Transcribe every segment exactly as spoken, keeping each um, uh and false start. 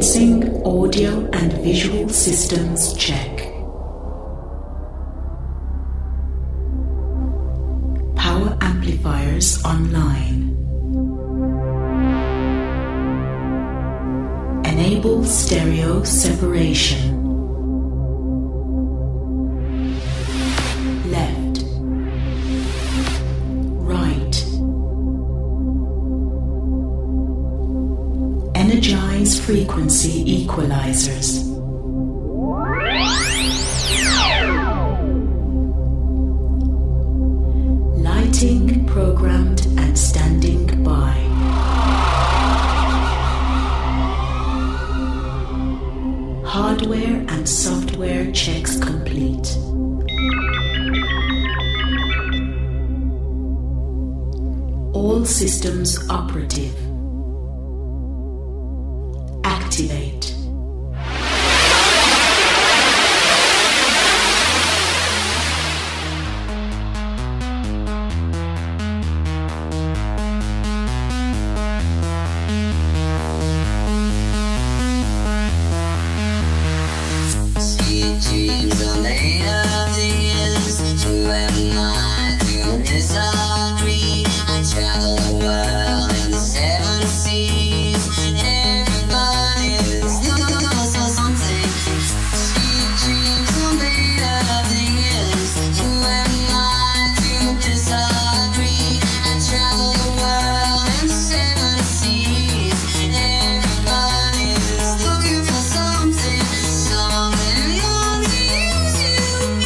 Commencing audio and visual systems check. Power amplifiers online. Enable stereo separation. Left. Right. Energize frequency equalizers. Lighting programmed and standing by. Hardware and software checks complete. All systems operative. Activate. Sweet dreams are made of these. You and I do disagree. I travel the world in the seven seas. Everybody's looking for something. Sweet dreams are made of these. You and I do disagree. I travel the world in the seven seas. Everybody's looking for something. Something young to use you.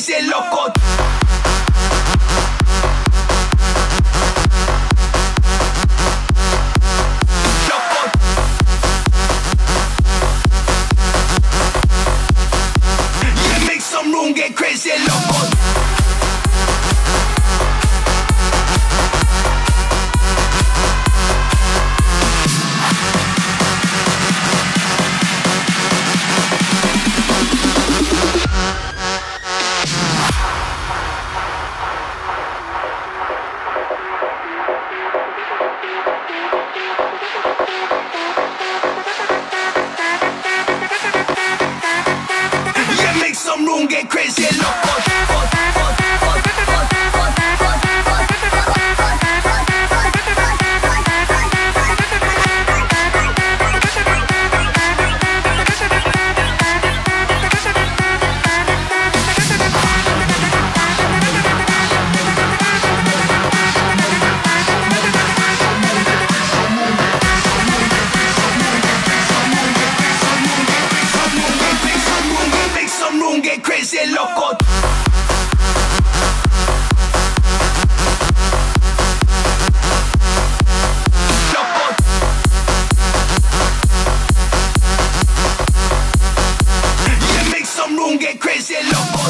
crazy and loco. Get crazy and loco. Get crazy and loco. Get crazy and loco. Loco. Yeah, make some room, get crazy and loco.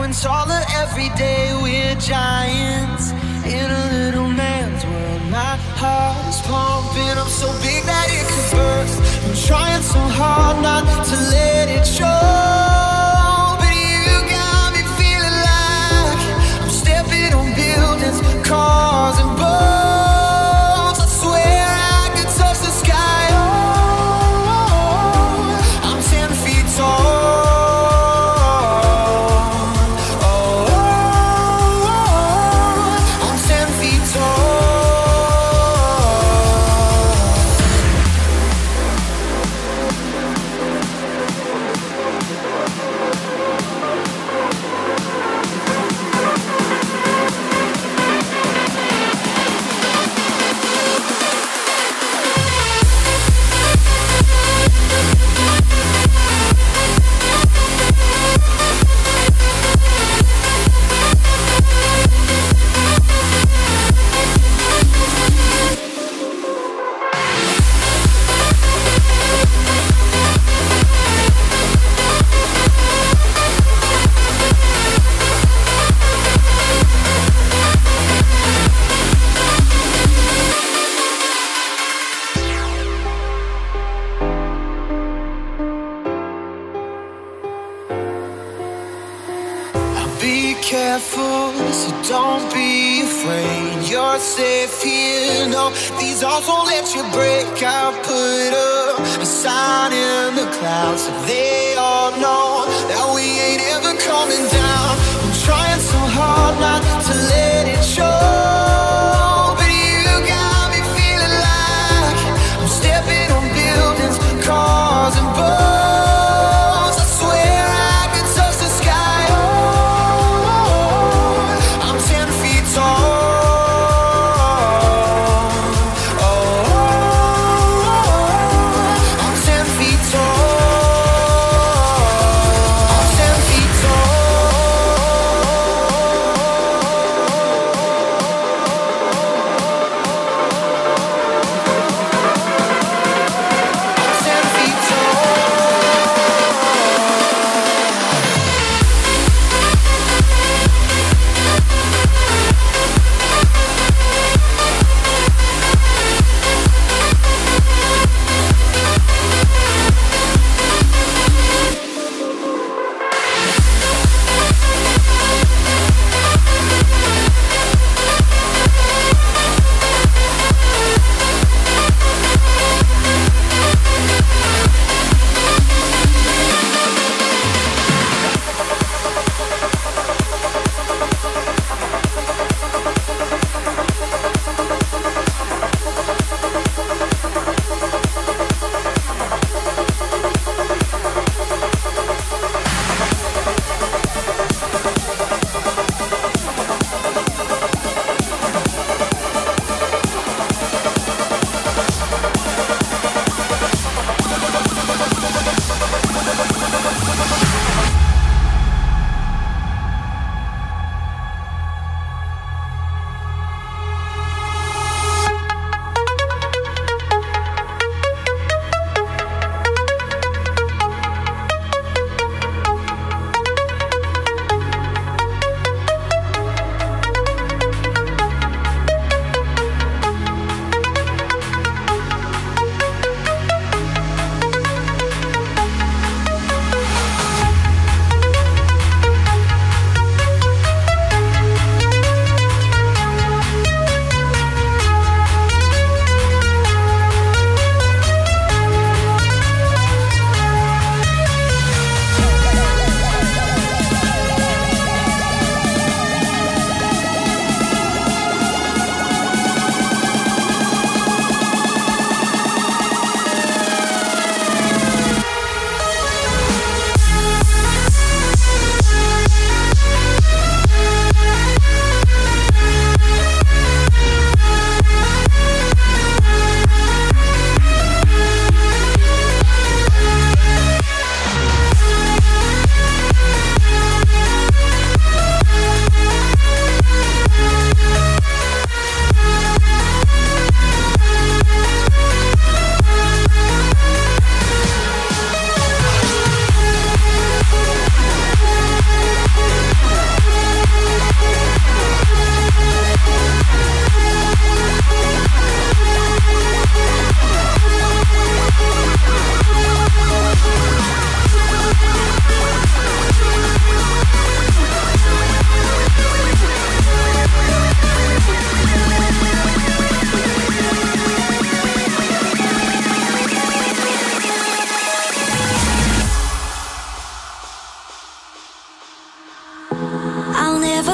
growing taller every day. We're giants in a little man's world. My heart is pumping up so big that it could burst. I'm trying so hard not to let it show, but you got me feeling like I'm stepping on buildings, cars and boats. I swear I could touch the sky. Oh, I'm ten feet tall. Careful, so don't be afraid. You're safe here. No, these odds won't let you break. I'll put up a sign in the clouds so they all know that we ain't ever coming down. I'm trying so hard not to let it show, but you got me feeling like I'm stepping on buildings, cars and boats. I swear I could touch the sky.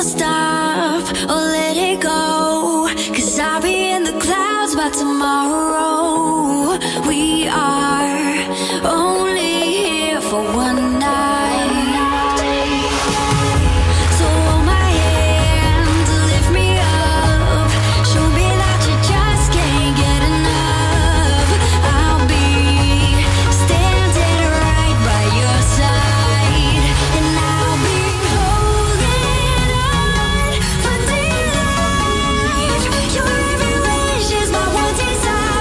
will stop or let it go, 'cause I'll be in the clouds by tomorrow. We are only here for one night. So hold my hand, lift me up, show me that you just can't get enough. I'll be standing right by your side, and I'll be holding on for dear life. Your every wish is my one desire.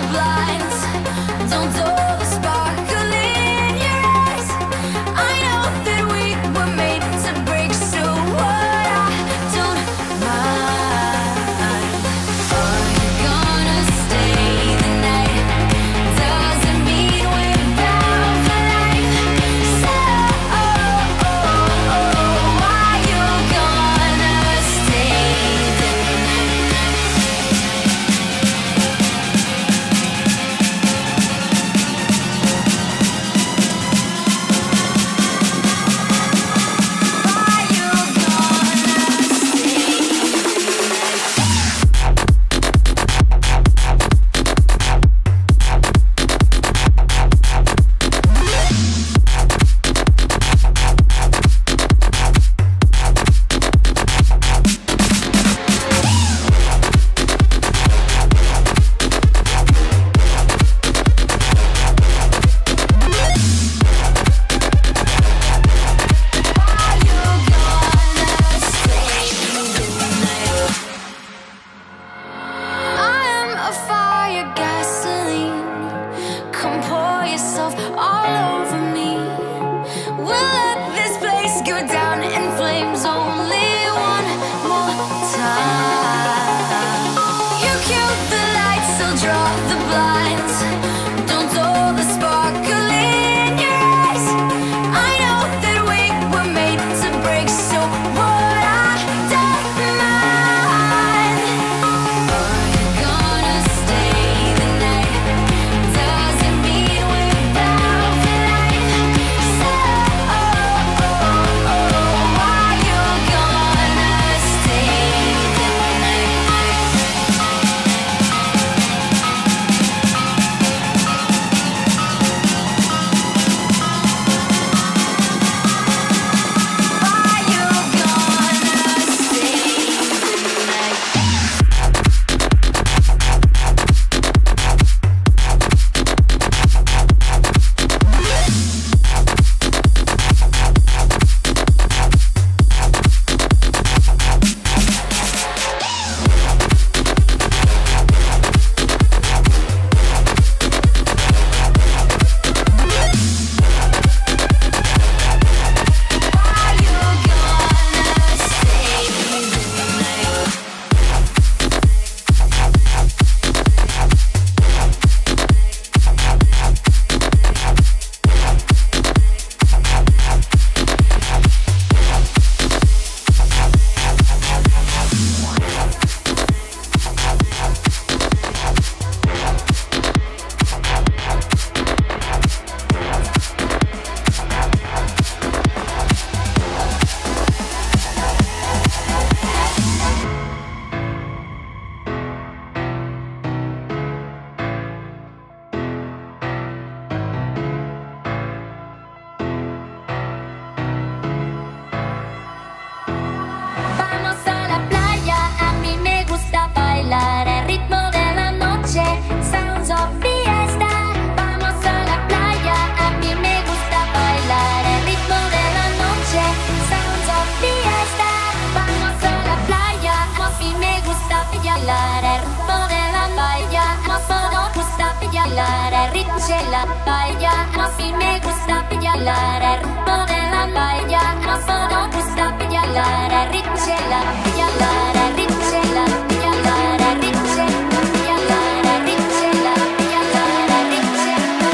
de la paella, así me gusta bailar el ritmo de la paella, no solo gusta bailar el ritmo de la bailar el ritmo de la bailar el ritmo de la bailar el ritmo de la bailar el ritmo de la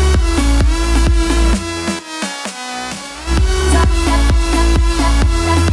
la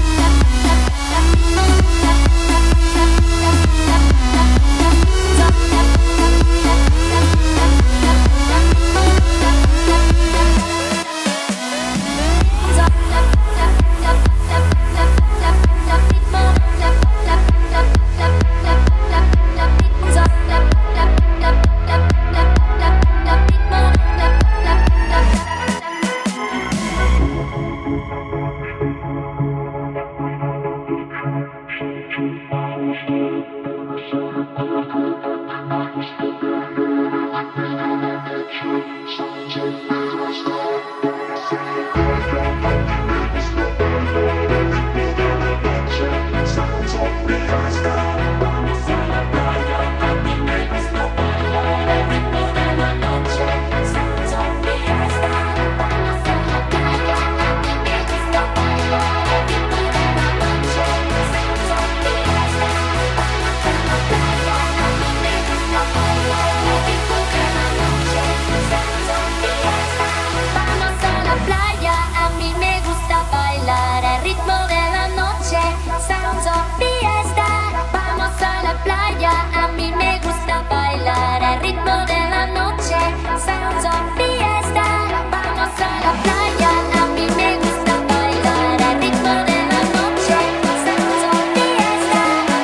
Sounds of fiesta. Vamos a la playa. A mí me gusta bailar al ritmo de la noche. Sounds of fiesta.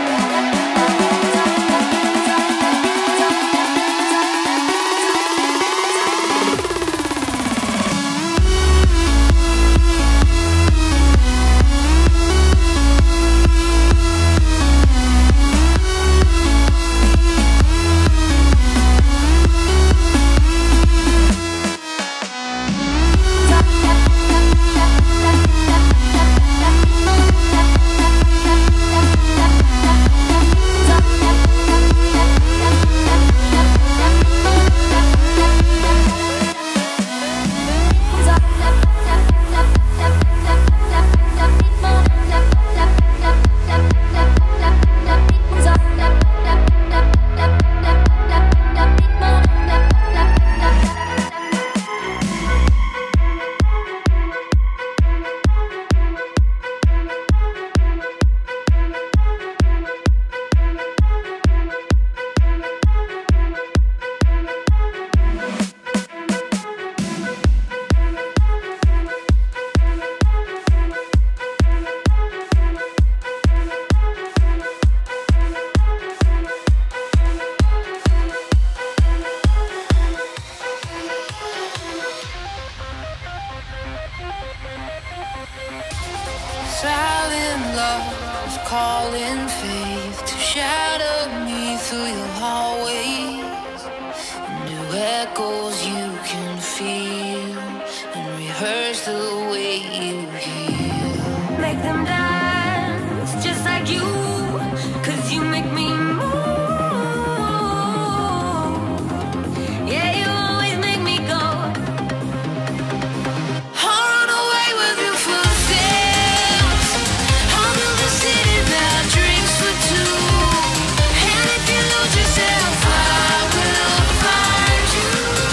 Silent love, calling faith to shadow me through your hallways. New echoes you can feel and rehearse the way you heal. Make them dance just like you, 'cause you make me move. Yeah, you always make me go. I'll run away with your footsteps. I'll build a city that drinks for two. And if you lose yourself, I will find you.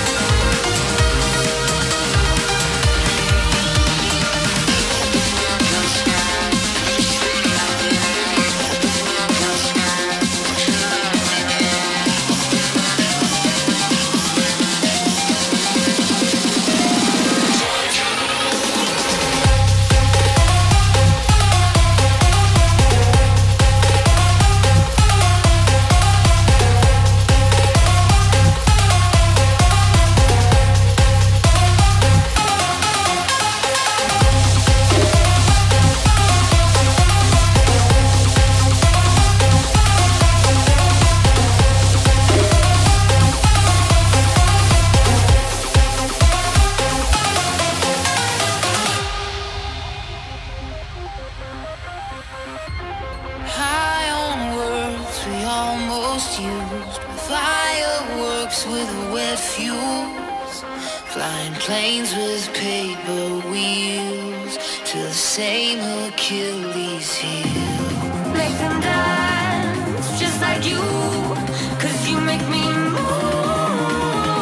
High on words we almost used, fireworks with wet fuse, flying planes with paper wheels to the same Achilles heel. Make them dance just like you, 'cause you make me move.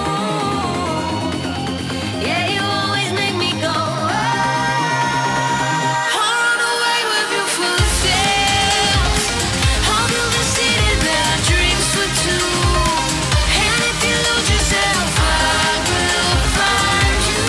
Yeah, you always make me go. I'll run away with your footsteps. I'll build a city that drinks for two. And if you lose yourself, I will find you.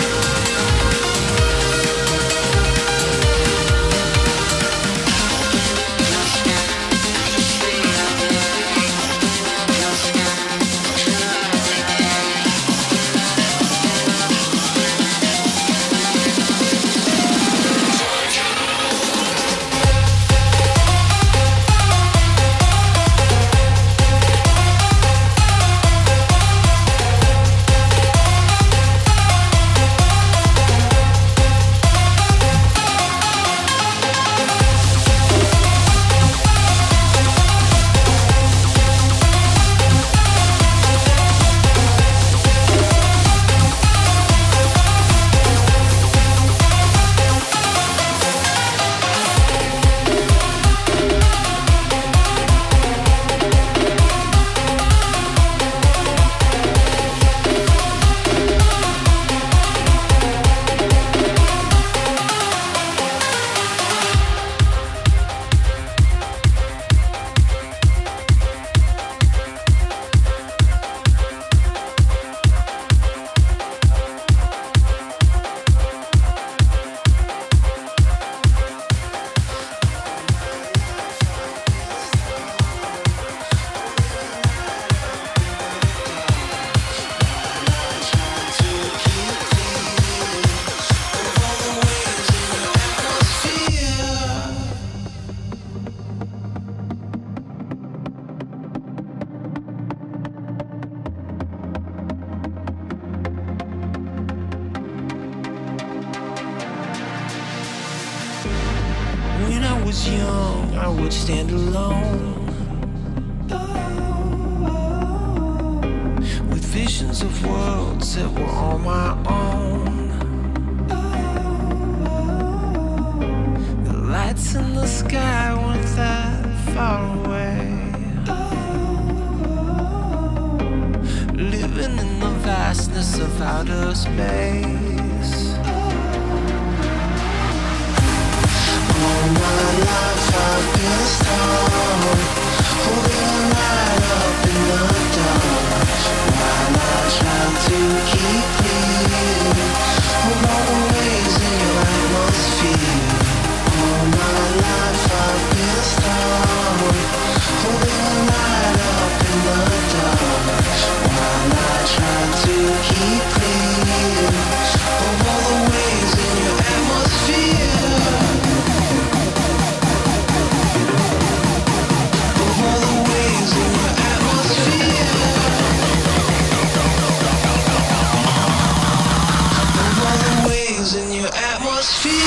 would stand alone with visions of worlds that were on my own. The lights in the sky weren't that far away. Living in the vastness of outer space. All my life I've been a star, holding a light up in the dark, while I try to keep clear of all the waves in your atmosphere. All my life I've been a star, holding a light up in the dark, while I try to keep clear of all the waves in your atmosphere. In your atmosphere.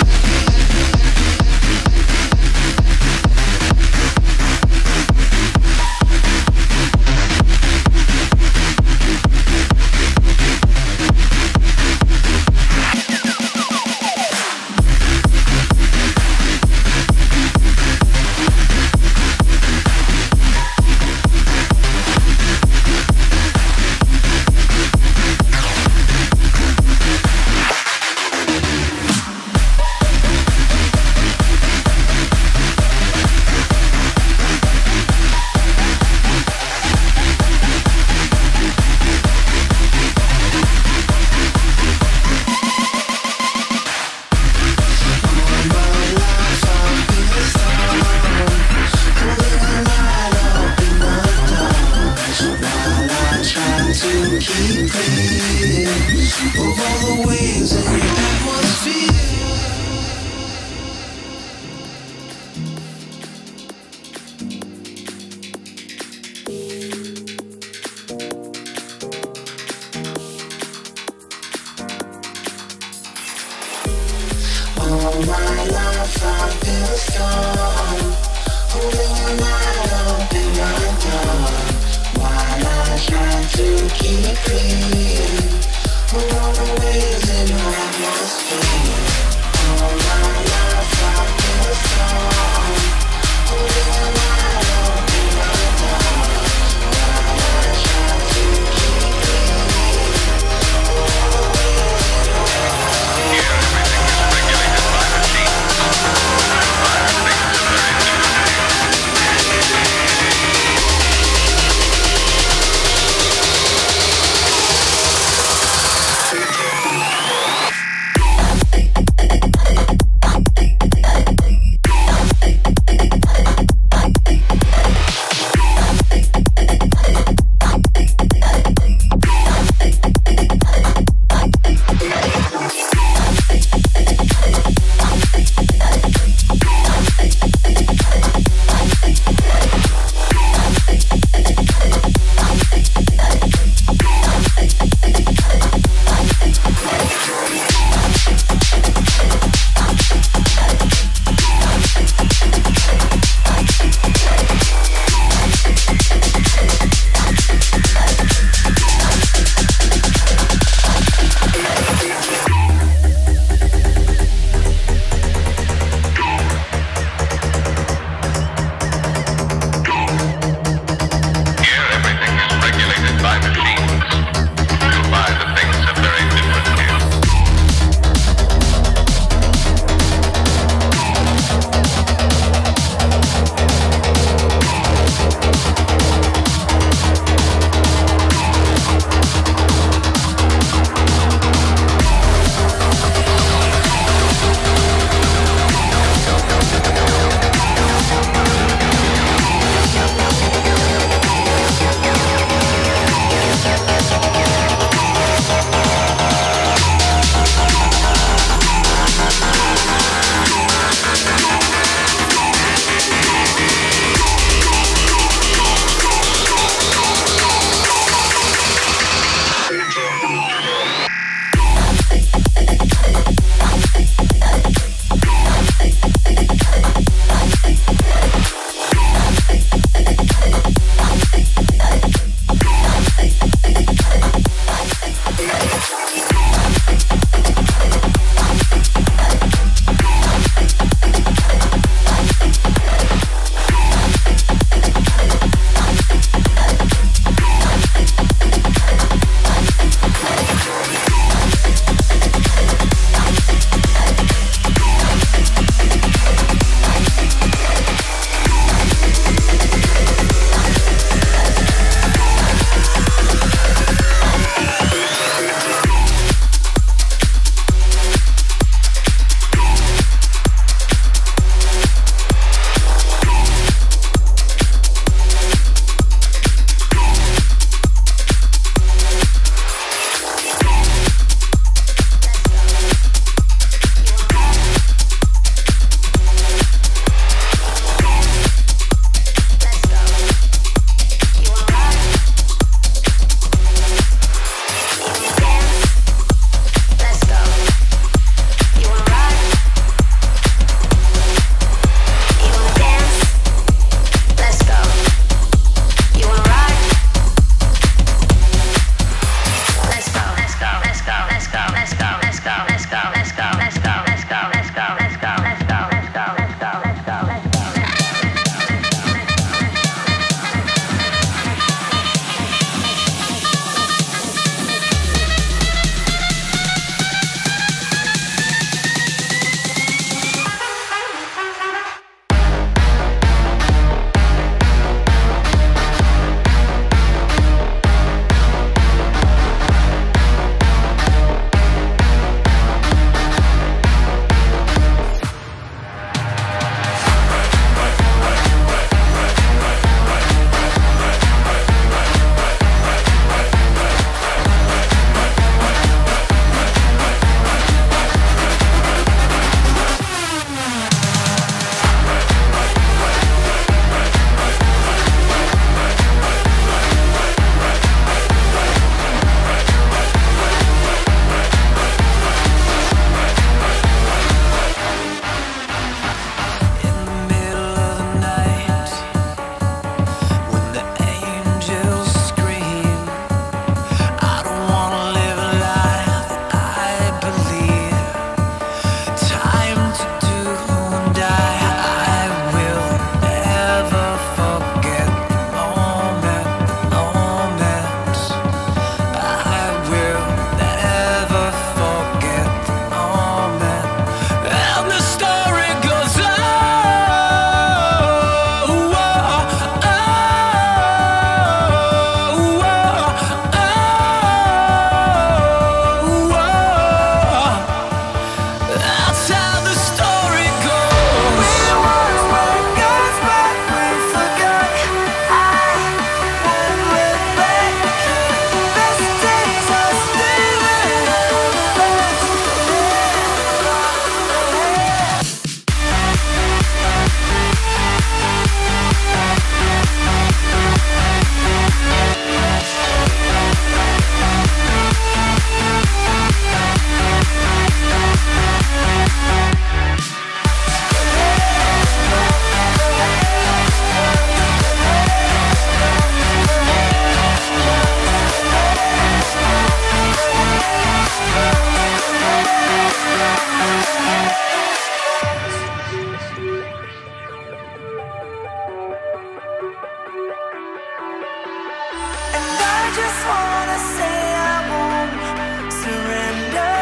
just wanna say I won't surrender.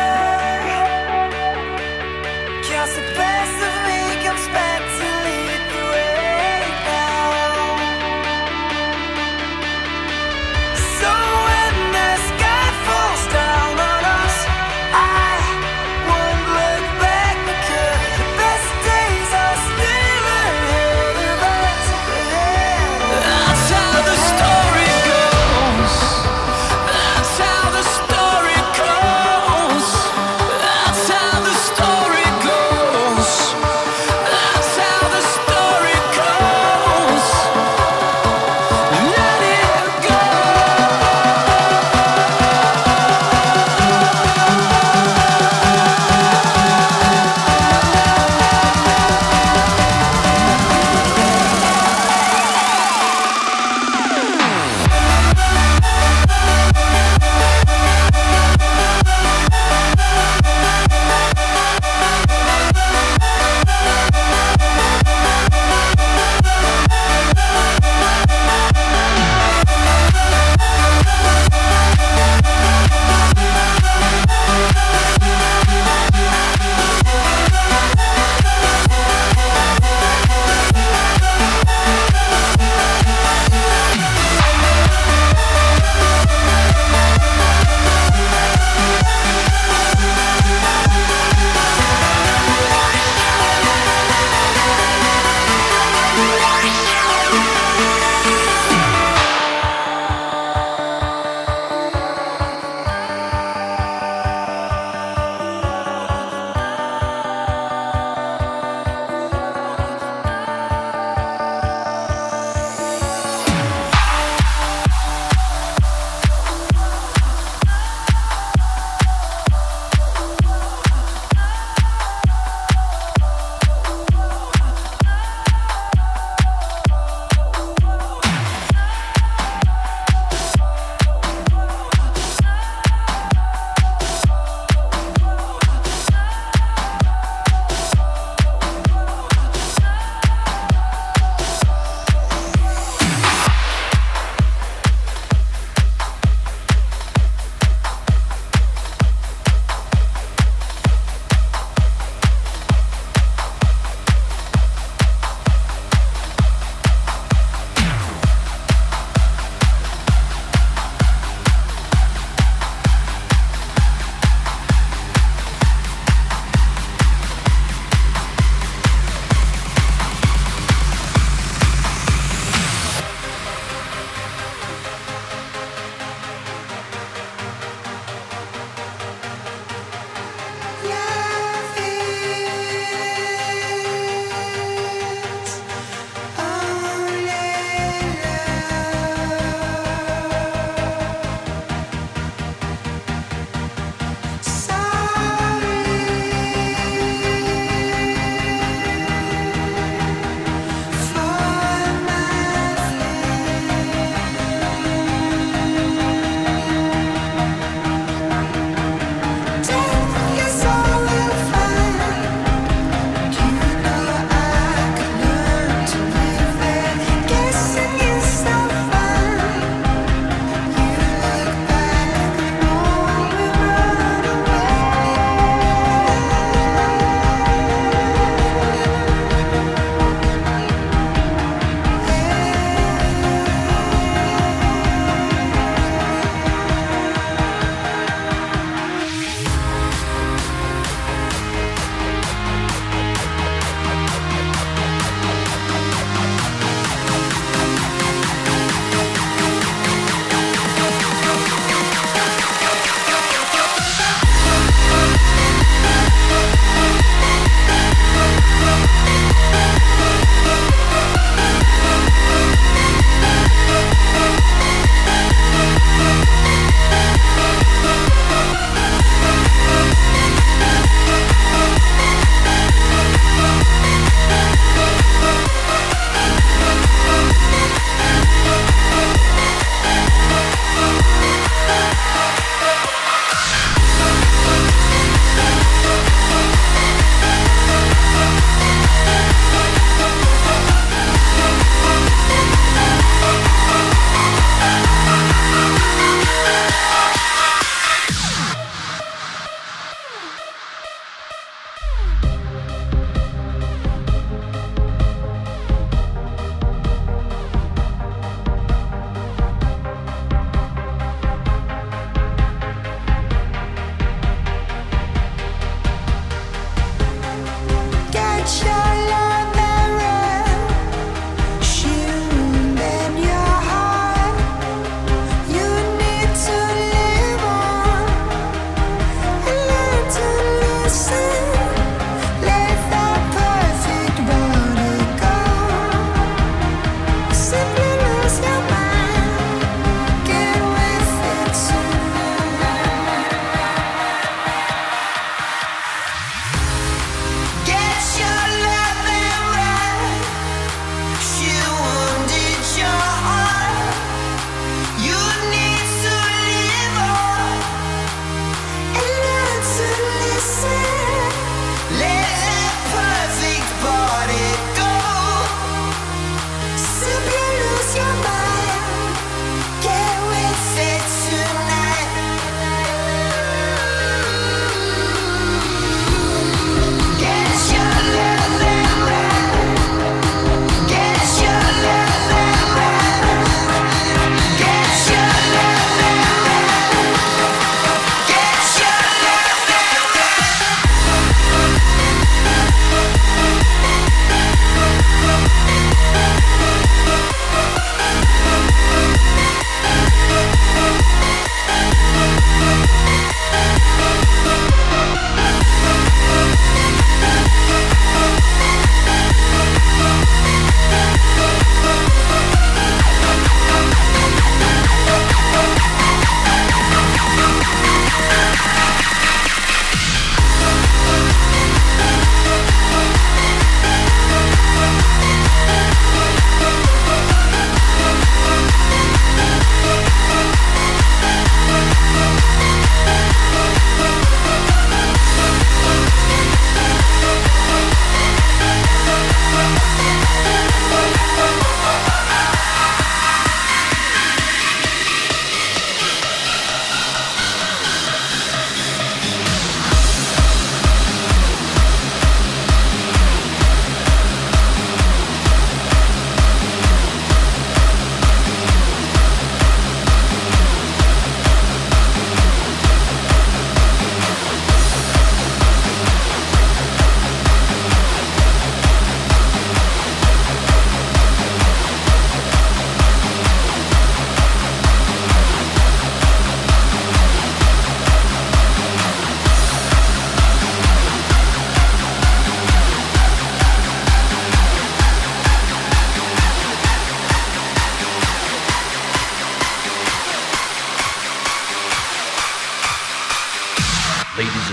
'Cause the best of me comes back to lead the way down. So when the sky falls down on us, I won't look back, because the best days are still ahead of us. That's how the story goes.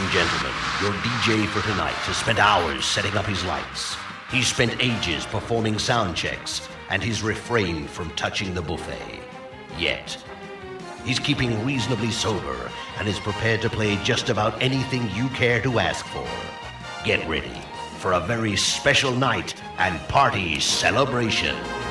and gentlemen, your D J for tonight has spent hours setting up his lights. He's spent ages performing sound checks, and he's refrained from touching the buffet. Yet, he's keeping reasonably sober and is prepared to play just about anything you care to ask for. Get ready for a very special night and party celebration.